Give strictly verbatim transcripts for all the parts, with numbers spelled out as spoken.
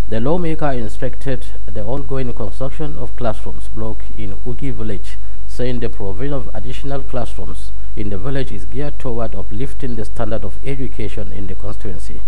The lawmaker inspected the ongoing construction of classrooms block in Ugi village, saying the provision of additional classrooms in the village is geared toward uplifting the standard of education in the constituency.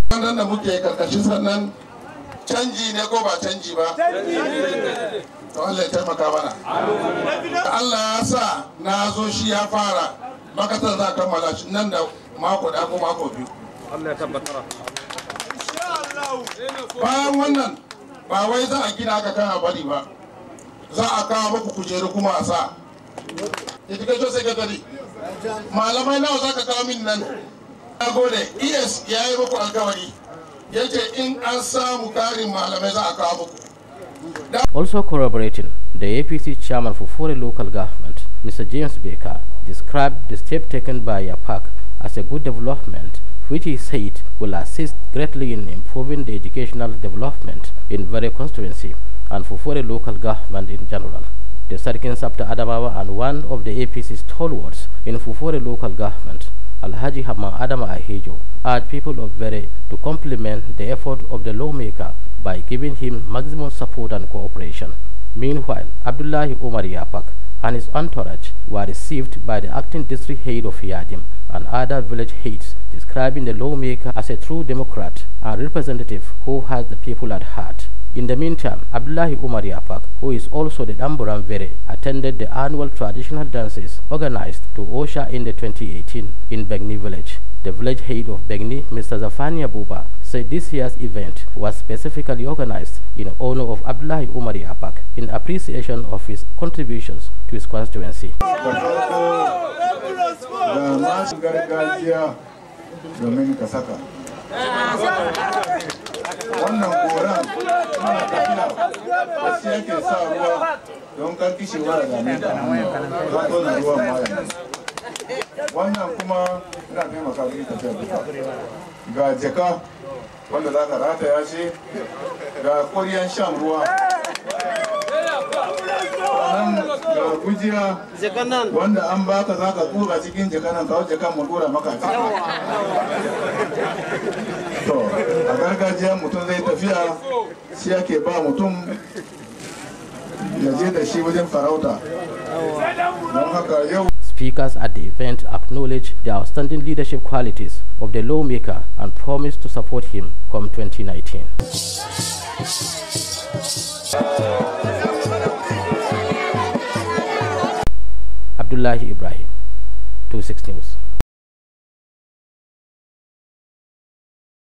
Bayan wannan ba wai za a gina ka kana bari ba, za a kawo muku kujeru kuma a sa. Education secretary, malamai nawa za ka kawo min nan? Na gode, E S ya yi muku alkawari, yace in an samu karin malamai za a kawo muku. Also corroborating, the A P C chairman for Verre local government, Mister James Baker, described the step taken by Yapak as a good development, which he said will assist greatly in improving the educational development in Verre Constituency and for Verre local government in general. The Sarkin Sabta Adamawa and one of the A P C stalwarts in Verre local government, Alhaji Hamma Adama Ahejo, urged people of Verre to compliment the effort of the lawmaker by giving him maximum support and cooperation. Meanwhile, Abdullahi Umar Yapak and his entourage were received by the acting district head of Yadim and other village heads, describing the lawmaker as a true democrat and representative who has the people at heart. In the meantime, Abdullahi Umar Yapak, who is also the Damburan Verre, attended the annual traditional dances organized to usher in the twenty eighteen in Begni village. The village head of Begni, Mister Zafania Buba, said this year's event was specifically organized in honor of Abdullahi Umar Yapak in appreciation of his contributions to his constituency. Wannan koran ana tafiya da shi yake sa ruwa don kan kishewa da ne da za to na ruwan mayan. Wannan kuma ina taimaka miki tafiya duka. Ga jaka wanda za ka rataya shi, ga ƙwaryan shan ruwa, ga gujiya wanda an baka za ka tura cikin jakanan kawo jakan mu tura maka ciki. To, a gargajiya mutum zai tafiya shi yake ba mutum ya je da shi wajen farauta. Don haka yau Speakers at the event acknowledged the outstanding leadership qualities of the lawmaker and promised to support him come twenty nineteen. Abdullahi Ibrahim, two six News.